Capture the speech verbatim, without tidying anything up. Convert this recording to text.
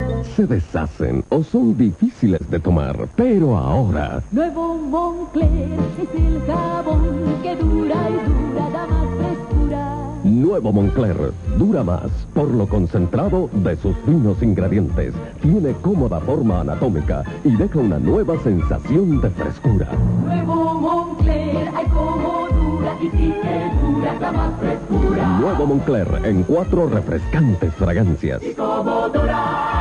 se deshacen o son difíciles de tomar, pero ahora... Nuevo Moncler es el jabón que dura y dura, da más frescura. Nuevo Moncler dura más por lo concentrado de sus finos ingredientes. Tiene cómoda forma anatómica y deja una nueva sensación de frescura. Nuevo Moncler, ay como dura y sí que dura, da más frescura. Nuevo Moncler en cuatro refrescantes fragancias. Y como dura.